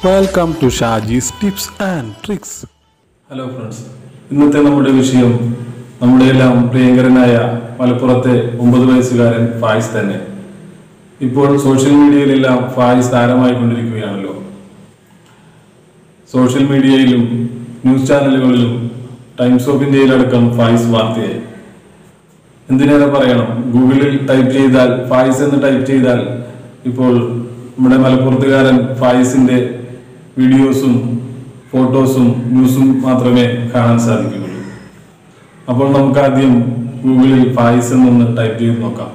Welcome to Shaji's Tips and Tricks. Hello friends, ഇന്നത്തെ നമ്മുടെ വിഷയം നമ്മുടെ എല്ലാം പ്രിയങ്കരനായ മലപ്പുറത്തെ 9 വയസ്സുകാരൻ ഫായിസ് തന്നെ. ഇപ്പോൾ സോഷ്യൽ മീഡിയയിലെല്ലാം ഫായിസ് താരമായിക്കൊണ്ടിരിക്കുകയാണല്ലോ. സോഷ്യൽ മീഡിയയിലും ന്യൂസ് ചാനലുകളിലും ടൈംസ് ഓഫ് ഇന്ത്യയിലടക്കം ഫായിസ് വാർത്തയായി. എന്തിനേറെ പറയണം, ഗൂഗിളിൽ ടൈപ്പ് ചെയ്താൽ ഫായിസ് എന്ന് ടൈപ്പ് ചെയ്താൽ ഇപ്പോൾ നമ്മുടെ മലപ്പുറത്തുകാരൻ ഫായിസിന്റെ വീഡിയോസും ഫോട്ടോസും ന്യൂസും മാത്രമേ കാണാൻ സാധിക്കുകയുള്ളൂ. അപ്പോൾ നമുക്ക് ആദ്യം ഗൂഗിളിൽ ഫായിസ് എന്നൊന്ന് ടൈപ്പ് ചെയ്ത് നോക്കാം.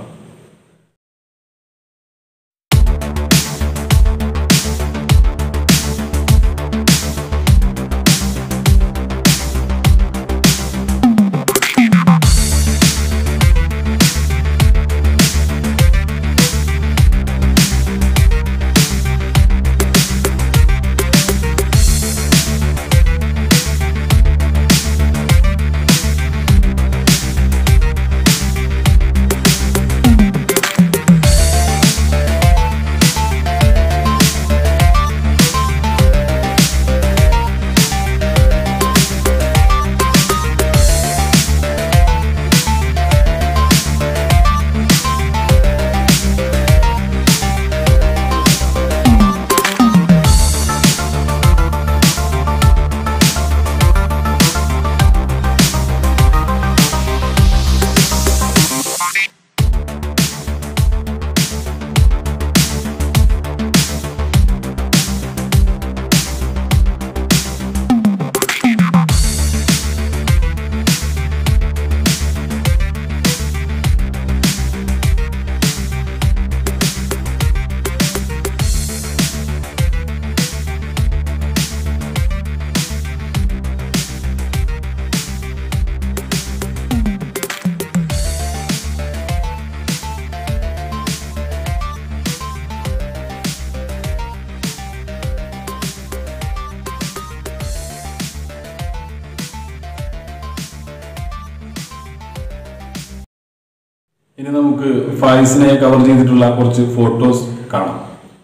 ഇനി നമുക്ക് ഫായിസിനെ കവർ ചെയ്തിട്ടുള്ള കുറച്ച് ഫോട്ടോസ് കാണാം.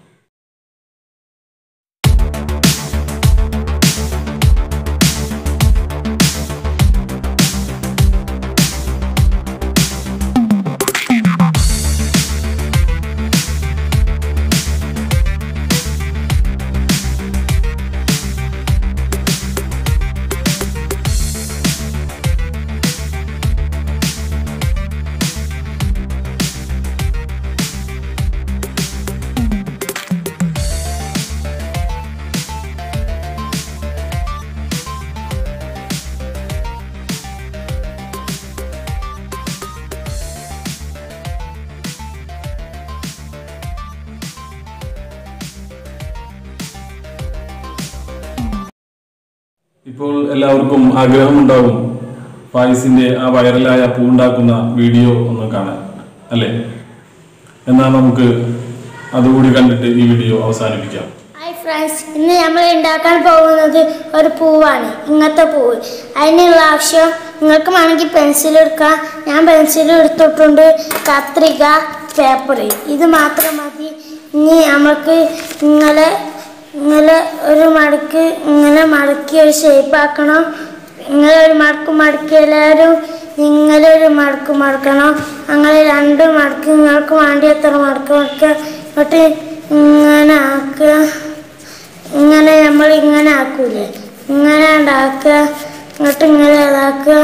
ഇപ്പോൾ എല്ലാവർക്കും ആഗ്രഹമുണ്ടാവും ഫായിസിന്റെ ആ വൈറലായ പൂണ്ടാക്കുന്ന വീഡിയോ ഒന്ന് കാണാൻ, അല്ലേ? എന്നാൽ നമുക്ക് അതുകൂടി കണ്ടിട്ട് ഈ വീഡിയോ അവസാനിപ്പിക്കാം. ഹായ് ഫ്രണ്ട്സ്, ഇന്ന് നമ്മൾ ഉണ്ടാക്കാൻ പോകുന്നത് ഒരു പൂവാണ്. ഇങ്ങനത്തെ പൂവ്. അതിനുള്ള ആവശ്യം നിങ്ങൾക്ക് വേണമെങ്കിൽ പെൻസിൽ എടുക്കാം. ഞാൻ പെൻസിൽ എടുത്തിട്ടുണ്ട്, കത്രിക, പേപ്പർ, ഇത് മാത്രം മതി. ഇനി നമുക്ക് ഇങ്ങനെ ഒരു മടക്ക് ഇങ്ങനെ മടക്കി ഒരു ഷേപ്പ് ആക്കണം. ഇങ്ങനെ ഒരു മടക്കി എല്ലാവരും ഇങ്ങനെ ഒരു മടക്കണം. അങ്ങനെ 2 മടക്ക് നിങ്ങൾക്ക് വേണ്ടി എത്ര മടക്കുക. എന്നിട്ട് ഇങ്ങനെ ആക്കുക. ഇങ്ങനെ നമ്മൾ ഇങ്ങനെ ആക്കൂലേ, ഇങ്ങനെ ഉണ്ടാക്കുക. എന്നിട്ട് ഇങ്ങനെ ഇതാക്കുക.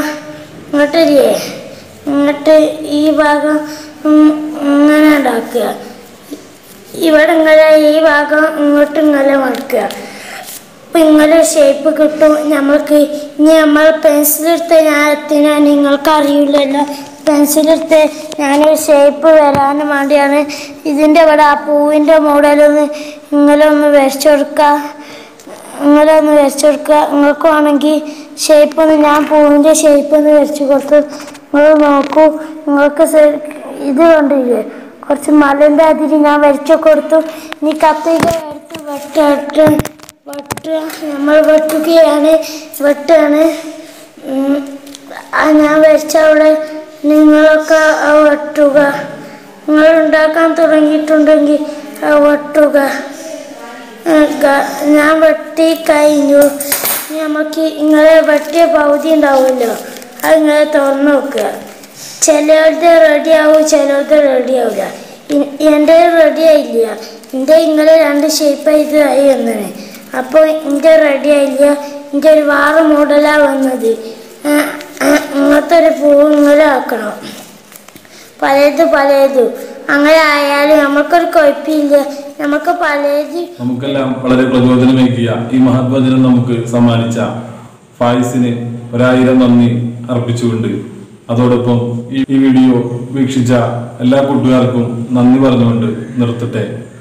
എന്നിട്ട് ഈ ഭാഗം ഇങ്ങനെ ഉണ്ടാക്കുക. ഇവിടെ ഇങ്ങനെ ഈ ഭാഗം ഇങ്ങോട്ട് ഇങ്ങനെ മടക്കുക. അപ്പം ഇങ്ങനെ ഷേപ്പ് കിട്ടും നമ്മൾക്ക്. ഇനി നമ്മൾ പെൻസിലെടുത്ത് ഞാൻ എത്തിനാ നിങ്ങൾക്ക് അറിയില്ലല്ലോ. പെൻസിലെടുത്ത് ഞാനൊരു ഷേപ്പ് വരാനും വേണ്ടിയാണ്. ഇതിൻ്റെ ഇവിടെ ആ പൂവിൻ്റെ മോഡലൊന്ന് ഇങ്ങനെ ഒന്ന് വരച്ചു കൊടുക്കുക. നിങ്ങൾക്ക് വേണമെങ്കിൽ ഷേപ്പൊന്ന് ഞാൻ പൂവിൻ്റെ ഷേപ്പ് ഒന്ന് വരച്ചു കൊടുത്തു. നിങ്ങൾ നോക്കൂ. നിങ്ങൾക്ക് ഇത് കണ്ടില്ലേ, കുറച്ച് മലൻ്റെ അതിരി ഞാൻ വരച്ചു കൊടുത്തു. ഇനി കത്തിക എടുത്ത് നമ്മൾ വെട്ടുകയാണ്. ഞാൻ വരച്ച അവിടെ നിങ്ങളൊക്കെ വെട്ടുക. നിങ്ങൾ ഉണ്ടാക്കാൻ തുടങ്ങിയിട്ടുണ്ടെങ്കിൽ വെട്ടുക. ഞാൻ വെട്ടി കഴിഞ്ഞു. നമുക്ക് ഇങ്ങളെ വെട്ടിയ പകുതി ഉണ്ടാവുമല്ലോ, അത് ഇങ്ങളെ തുറന്നു നോക്കുക. ചിലവരുടെ റെഡി ആവും, ചിലവരുടെ റെഡി ആവില്ല. എൻ്റെ റെഡി ആയില്ല. എൻ്റെ ഇങ്ങളെ 2 ഷേപ്പായി ഇത് ആയി വന്നത്. അപ്പോൾ എൻ്റെ റെഡി ആയില്ല. എൻ്റെ ഒരു വേറെ മോഡലാണ് വന്നത്. ഇങ്ങനത്തെ ഒരു പൂവ് ഇങ്ങനെ ആക്കണം. പലതും അങ്ങനെ ആയാലും നമുക്കൊരു കുഴപ്പമില്ല. നമുക്കെല്ലാം വളരെ പ്രചോദനമേകിയ ഈ മഹത്വദിനം നമുക്ക് സമ്മാനിച്ച ഫായിസിന് 1000 നന്ദി അർപ്പിച്ചുകൊണ്ട് അതോടൊപ്പം ഈ വീഡിയോ വീക്ഷിച്ച എല്ലാ കൂട്ടുകാർക്കും നന്ദി പറഞ്ഞുകൊണ്ട് നിർത്തട്ടെ.